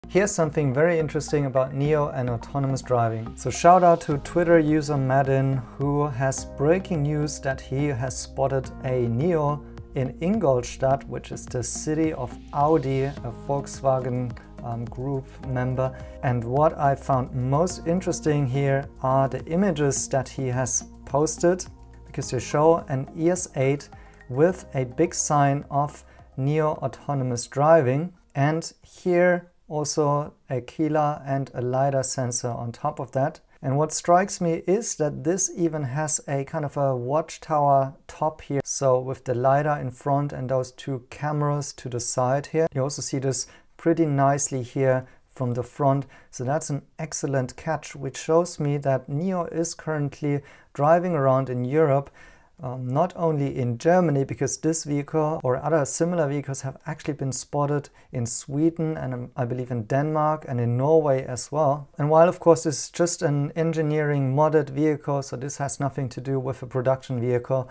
Here's something very interesting about NIO and autonomous driving. So shout out to Twitter user Madden, who has breaking news that he has spotted a NIO in Ingolstadt, which is the city of Audi, a Volkswagen group member. And what I found most interesting here are the images that he has posted, because they show an ES8 with a big sign of NIO autonomous driving, and here also a keeler and a LiDAR sensor on top of that. And what strikes me is that this even has a kind of a watchtower top here. So with the LiDAR in front and those two cameras to the side here, you also see this pretty nicely here from the front. So that's an excellent catch, which shows me that NIO is currently driving around in Europe. Not only in Germany, because this vehicle or other similar vehicles have actually been spotted in Sweden and I believe in Denmark and in Norway as well. And while of course this is just an engineering modded vehicle, so this has nothing to do with a production vehicle,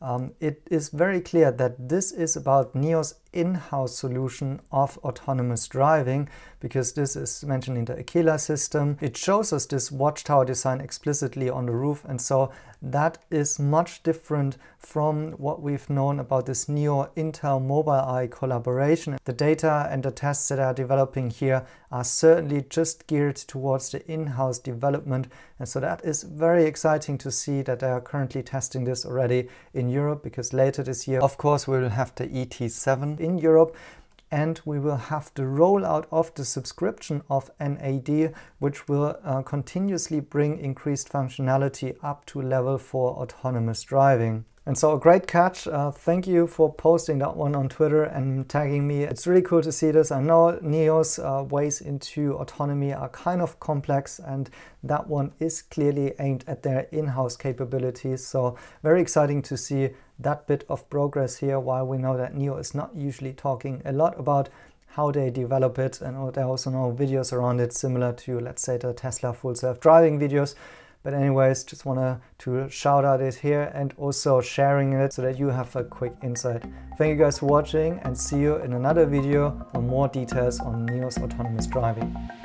it is very clear that this is about NIO's in-house solution of autonomous driving, because this is mentioned in the Aquila system. It shows us this watchtower design explicitly on the roof, and so that is much different from what we've known about this NIO Intel Mobileye collaboration. The data and the tests that are developing here are certainly just geared towards the in-house development, and so that is very exciting to see that they are currently testing this already in Europe, because later this year, of course, we will have the ET7 in Europe, and we will have the rollout of the subscription of NAD, which will continuously bring increased functionality up to level 4 autonomous driving. And so a great catch. Thank you for posting that one on Twitter and tagging me. It's really cool to see this. I know NIO's ways into autonomy are kind of complex, and that one is clearly aimed at their in-house capabilities. So very exciting to see that bit of progress here, while we know that NIO is not usually talking a lot about how they develop it, and there are also no videos around it similar to, let's say, the Tesla full self-driving videos. But anyways, just wanted to shout out it here and also sharing it so that you have a quick insight. Thank you guys for watching, and see you in another video for more details on NIO's autonomous driving.